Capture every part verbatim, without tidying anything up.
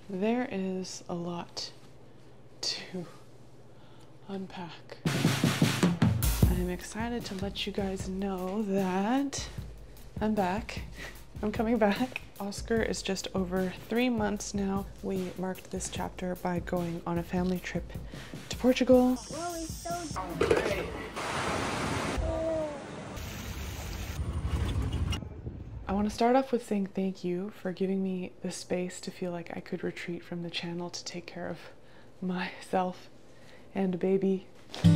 There is a lot to unpack. I'm excited to let you guys know that I'm back. I'm coming back. Oscar is just over three months now. We marked this chapter by going on a family trip to Portugal. Oh, it's so Okay. I want to start off with saying thank you for giving me the space to feel like I could retreat from the channel to take care of myself and baby.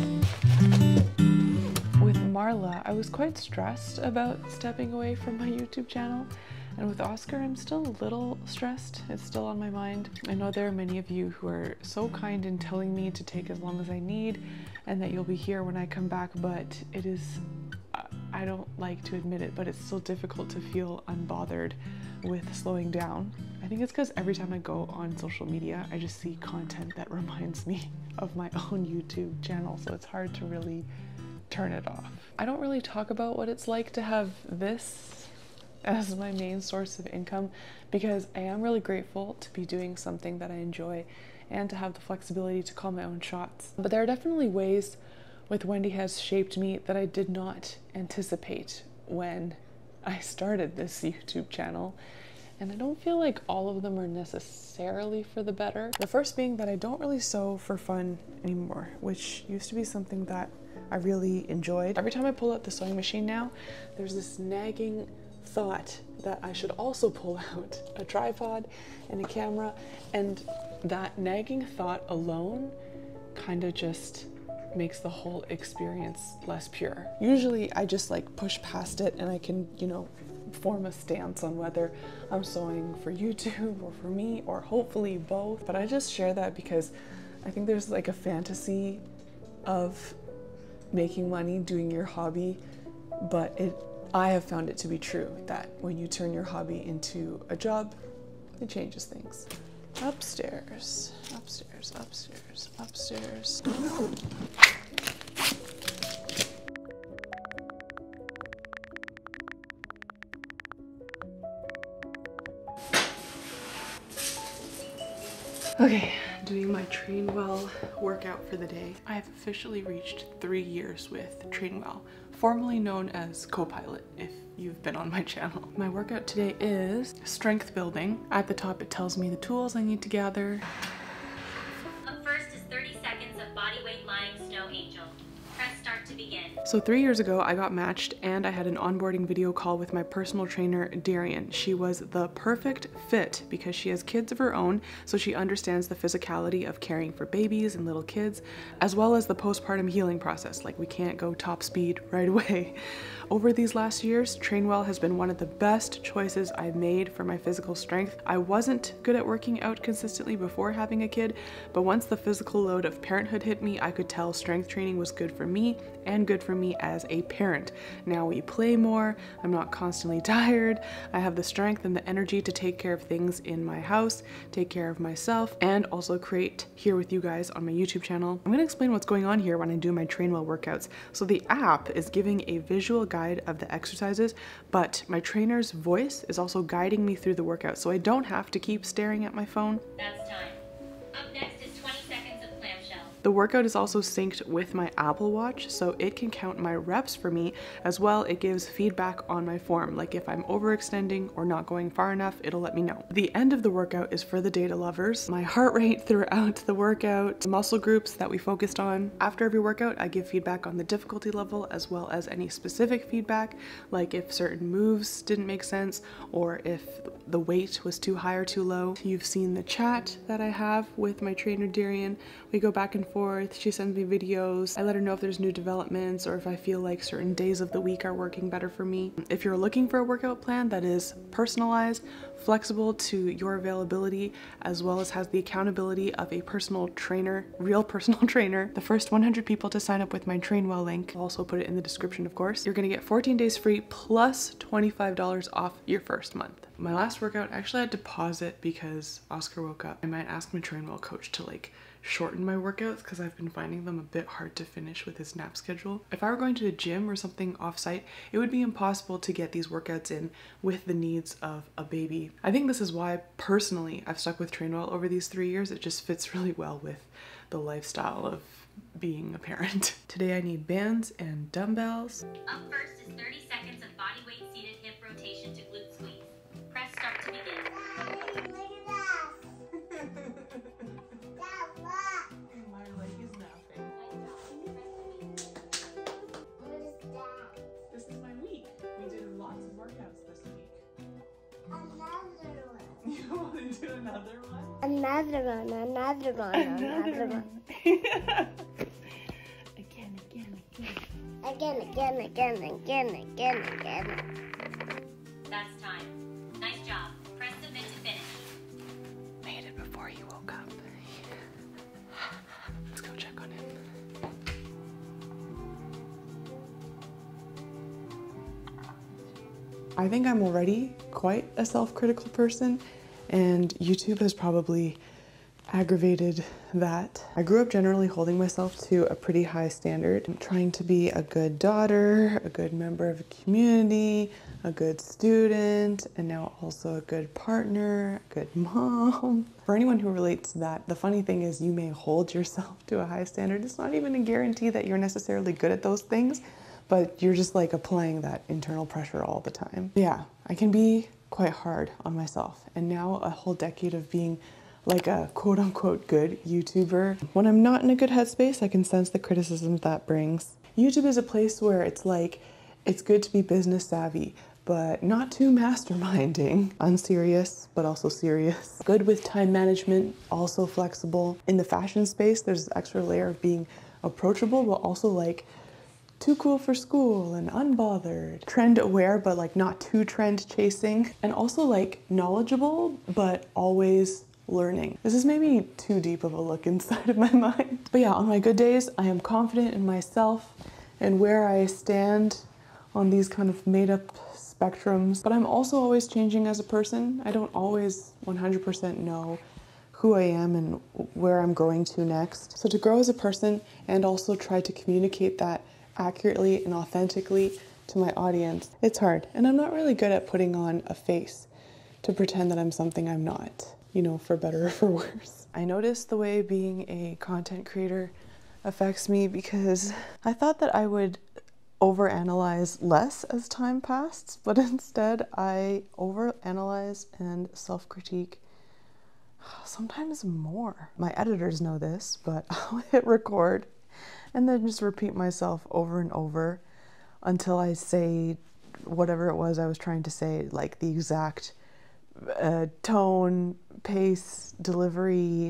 With Marla, I was quite stressed about stepping away from my YouTube channel. And with Oscar, I'm still a little stressed. It's still on my mind. I know there are many of you who are so kind in telling me to take as long as I need and that you'll be here when I come back, but it is, I don't like to admit it, but it's still difficult to feel unbothered with slowing down. I think it's because every time I go on social media, I just see content that reminds me of my own YouTube channel, so it's hard to really turn it off. I don't really talk about what it's like to have this as my main source of income because I am really grateful to be doing something that I enjoy and to have the flexibility to call my own shots. But there are definitely ways with Wendy has shaped me that I did not anticipate when I started this YouTube channel. And I don't feel like all of them are necessarily for the better. The first being that I don't really sew for fun anymore, which used to be something that I really enjoyed. Every time I pull out the sewing machine now, there's this nagging thought that I should also pull out a tripod and a camera, and that nagging thought alone kind of just makes the whole experience less pure. Usually I just like push past it and I can, you know, form a stance on whether I'm sewing for YouTube or for me or hopefully both. But I just share that because I think there's like a fantasy of making money doing your hobby, but it I have found it to be true that when you turn your hobby into a job, it changes things. Upstairs, upstairs, upstairs, upstairs. Okay, doing my Train Well workout for the day. I have officially reached three years with Train Well, formerly known as Copilot if you've been on my channel. My workout today is strength building. At the top it tells me the tools I need to gather. Up first is thirty seconds of body weight lying snow angel. Press start to begin. So three years ago I got matched and I had an onboarding video call with my personal trainer Darian. She was the perfect fit because she has kids of her own, so she understands the physicality of caring for babies and little kids, as well as the postpartum healing process. Like, we can't go top speed right away. Over these last years, Trainwell has been one of the best choices I've made for my physical strength. I wasn't good at working out consistently before having a kid, but once the physical load of parenthood hit me, I could tell strength training was good for me and good for me as a parent. Now we play more, I'm not constantly tired, I have the strength and the energy to take care of things in my house, take care of myself, and also create here with you guys on my YouTube channel. I'm gonna explain what's going on here when I do my Trainwell workouts. So the app is giving a visual guide of the exercises, but my trainer's voice is also guiding me through the workout, so I don't have to keep staring at my phone. That's time. Up next is twenty seconds of clamshell. The workout is also synced with my Apple Watch, so it can count my reps for me. As well, it gives feedback on my form, like if I'm overextending or not going far enough, it'll let me know. The end of the workout is for the data lovers. My heart rate throughout the workout, muscle groups that we focused on. After every workout, I give feedback on the difficulty level as well as any specific feedback, like if certain moves didn't make sense or if the weight was too high or too low. You've seen the chat that I have with my trainer Darian. We go back and forth. She sends me videos. I let her know if there's new developments or if I feel like certain days of the week are working better for me. If you're looking for a workout plan that is personalized, flexible to your availability, as well as has the accountability of a personal trainer, real personal trainer, the first one hundred people to sign up with my Trainwell link, I'll also put it in the description of course, you're gonna get fourteen days free plus twenty-five dollars off your first month. My last workout, I actually had to pause it because Oscar woke up. I might ask my train wheel coach to like shorten my workouts because I've been finding them a bit hard to finish with his nap schedule. If I were going to a gym or something off-site, it would be impossible to get these workouts in with the needs of a baby. I think this is why personally I've stuck with train wheel over these three years. It just fits really well with the lifestyle of being a parent. Today I need bands and dumbbells. Up first is thirty seconds of body weight seated hip rotation to glute squeeze. Press start to begin. My leg is napping. This is my week. We did lots of workouts this week. Another one. You want to do another one? Another one, another one, another one. Again, again, again. Again, again, again, again, again, again. That's time. Nice job. Press submit to finish. Made it before he woke up. Let's go check on him. I think I'm already quite a self-critical person, and YouTube has probably aggravated that. I grew up generally holding myself to a pretty high standard. I'm trying to be a good daughter, a good member of a community, a good student, and now also a good partner, a good mom. For anyone who relates to that, the funny thing is you may hold yourself to a high standard. It's not even a guarantee that you're necessarily good at those things, but you're just like applying that internal pressure all the time. Yeah, I can be quite hard on myself. And now a whole decade of being like a quote unquote good YouTuber. When I'm not in a good headspace, I can sense the criticism that brings. YouTube is a place where it's like, it's good to be business savvy, but not too masterminding. Unserious, but also serious. Good with time management, also flexible. In the fashion space, there's this extra layer of being approachable, but also like too cool for school and unbothered. Trend aware, but like not too trend chasing. And also like knowledgeable, but always learning. This is maybe too deep of a look inside of my mind. But yeah, on my good days, I am confident in myself and where I stand on these kind of made up spectrums. But I'm also always changing as a person. I don't always one hundred percent know who I am and where I'm growing to next. So to grow as a person and also try to communicate that accurately and authentically to my audience, it's hard. And I'm not really good at putting on a face to pretend that I'm something I'm not, you know, for better or for worse. I noticed the way being a content creator affects me because I thought that I would overanalyze less as time passed, but instead I overanalyze and self-critique sometimes more. My editors know this, but I'll hit record and then just repeat myself over and over until I say whatever it was I was trying to say, like the exact uh, tone, pace, delivery.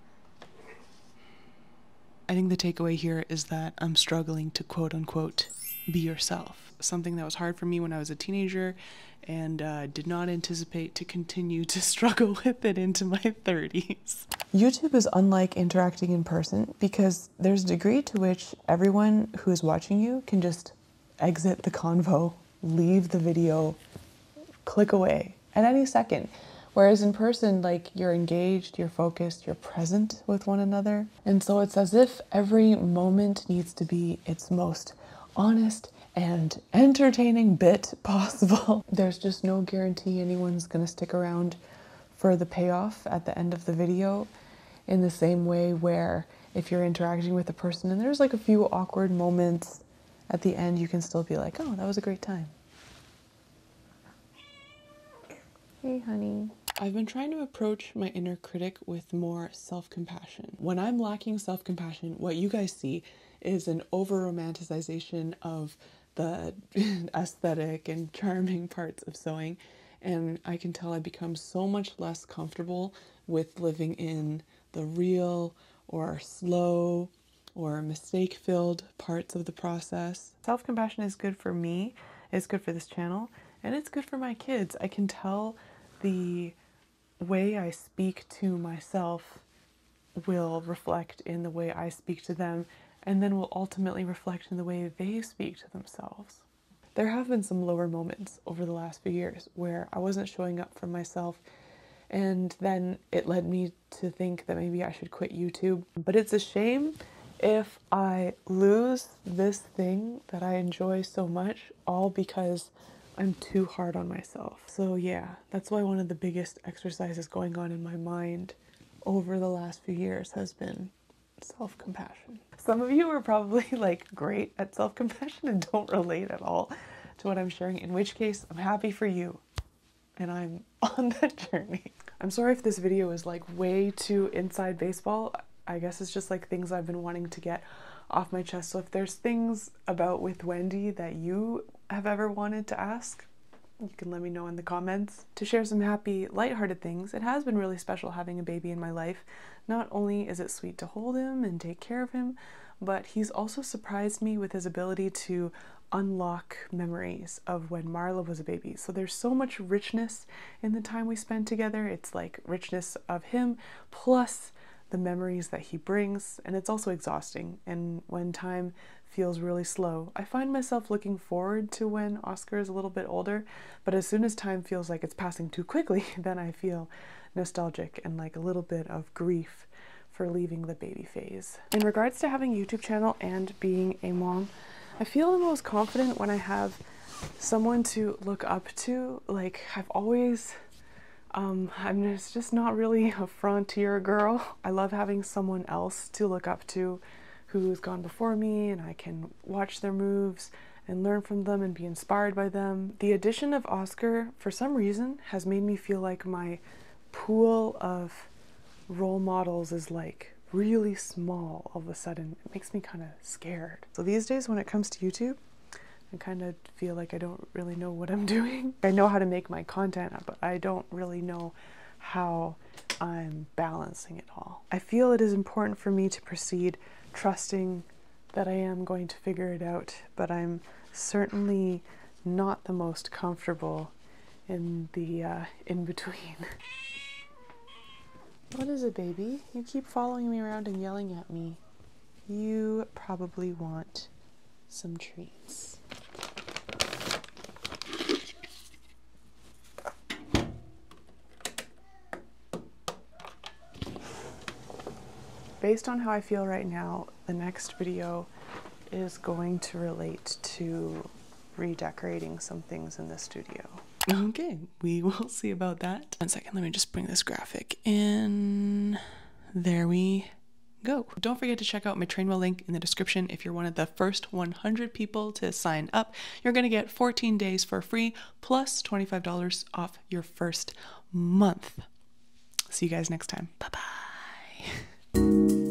I think the takeaway here is that I'm struggling to quote unquote be yourself. Something that was hard for me when I was a teenager and uh, did not anticipate to continue to struggle with it into my thirties. YouTube is unlike interacting in person because there's a degree to which everyone who is watching you can just exit the convo, leave the video, click away at any second. Whereas in person, like, you're engaged, you're focused, you're present with one another. And so it's as if every moment needs to be its most honest and entertaining bit possible. There's just no guarantee anyone's gonna stick around for the payoff at the end of the video, in the same way where if you're interacting with a person and there's like a few awkward moments at the end, you can still be like, oh, that was a great time. Hey, honey. I've been trying to approach my inner critic with more self-compassion. When I'm lacking self-compassion, what you guys see is an over-romanticization of the aesthetic and charming parts of sewing, and I can tell I become so much less comfortable with living in the real or slow or mistake-filled parts of the process. Self-compassion is good for me, it's good for this channel, and it's good for my kids. I can tell the way I speak to myself will reflect in the way I speak to them, and then will ultimately reflect in the way they speak to themselves. there have been some lower moments over the last few years where I wasn't showing up for myself, and then it led me to think that maybe I should quit YouTube. But it's a shame if I lose this thing that I enjoy so much, all because I'm too hard on myself. So yeah, that's why one of the biggest exercises going on in my mind over the last few years has been self-compassion. Some of you are probably like great at self-compassion and don't relate at all to what I'm sharing, in which case I'm happy for you and I'm on that journey. I'm sorry if this video is like way too inside baseball. I guess it's just like things I've been wanting to get off my chest. So if there's things about With Wendy that you have ever wanted to ask, you can let me know in the comments. To share some happy, lighthearted things, it has been really special having a baby in my life. Not only is it sweet to hold him and take care of him, but he's also surprised me with his ability to unlock memories of when Marla was a baby. So there's so much richness in the time we spend together. It's like richness of him plus the memories that he brings, and it's also exhausting. And when time feels really slow, I find myself looking forward to when Oscar is a little bit older, but as soon as time feels like it's passing too quickly, then I feel nostalgic and like a little bit of grief for leaving the baby phase. In regards to having a YouTube channel and being a mom, I feel the most confident when I have someone to look up to. Like, I've always Um, I'm just, just not really a frontier girl. I love having someone else to look up to who's gone before me, and I can watch their moves and learn from them and be inspired by them. The addition of Oscar, for some reason, has made me feel like my pool of role models is like really small all of a sudden. It makes me kind of scared. So these days when it comes to YouTube, I kind of feel like I don't really know what I'm doing. I know how to make my content, but I don't really know how I'm balancing it all. I feel it is important for me to proceed trusting that I am going to figure it out, but I'm certainly not the most comfortable in the uh, in-between. What is it, baby? You keep following me around and yelling at me. You probably want some treats. Based on how I feel right now, the next video is going to relate to redecorating some things in the studio. Okay, we will see about that. One second, let me just bring this graphic in. There we go. Don't forget to check out my Trainwell link in the description. If you're one of the first one hundred people to sign up, you're going to get fourteen days for free plus twenty-five dollars off your first month. See you guys next time. Bye-bye.